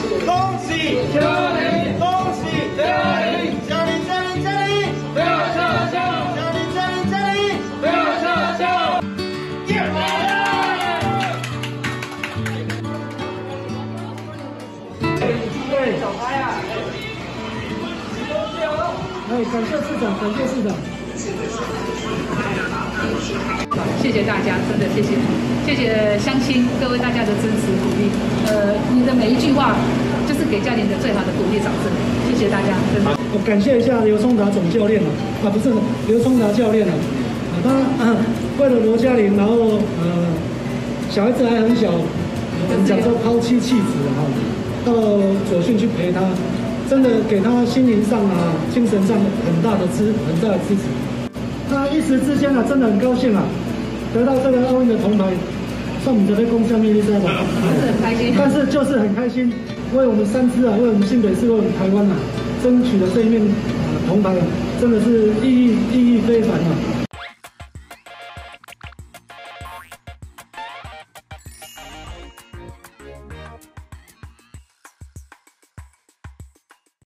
恭喜嘉玲，恭喜嘉玲，嘉玲嘉玲嘉玲，不要撤销，嘉玲嘉玲嘉玲，不要撤销。对，小拍啊！哎，感谢市长，感谢市长。 谢谢大家，真的谢谢，谢谢乡亲各位大家的支持鼓励。你的每一句话就是给嘉玲的最好的鼓励掌声，谢谢大家，真的。 我感谢一下刘聪达总教练不是刘聪达教练他为了罗嘉玲，然后小孩子还很小，我们讲说抛妻弃子到左训去陪他，真的给他心灵上精神上很大的支持。他一时之间真的很高兴得到这个奥运的铜牌，算你这边攻下面一赛吧， 是很开心。 但是就是很开心，为我们3支为我们新北市，为我们台湾争取了这一面铜牌真的是意义非凡